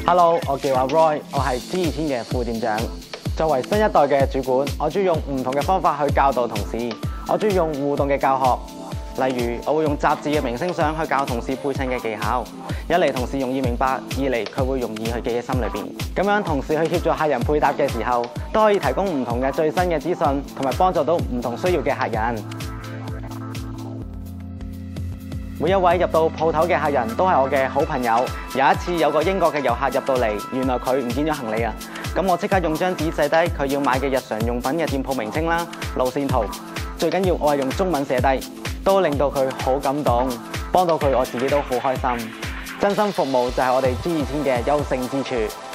Hello， 我叫阿 Roy， 我係 G2000嘅副店長。作為新一代嘅主管，我中意用唔同嘅方法去教導同事。我中意用互動嘅教學，例如我會用雜誌嘅明星相去教同事配襯嘅技巧。一嚟同事容易明白，二嚟佢會容易去記喺心裏邊。咁樣同事去協助客人配搭嘅時候，都可以提供唔同嘅最新嘅資訊，同埋幫助到唔同需要嘅客人。每一位入到鋪頭嘅客人都係我嘅好朋友。有一次有個英國嘅遊客入到嚟，原來佢唔見咗行李啊！咁我即刻用張紙寫低佢要買嘅日常用品嘅店鋪名稱啦、路線圖，最緊要我係用中文寫低，都令到佢好感動，幫到佢我自己都好開心。真心服務就係我哋G2000嘅優勝之處。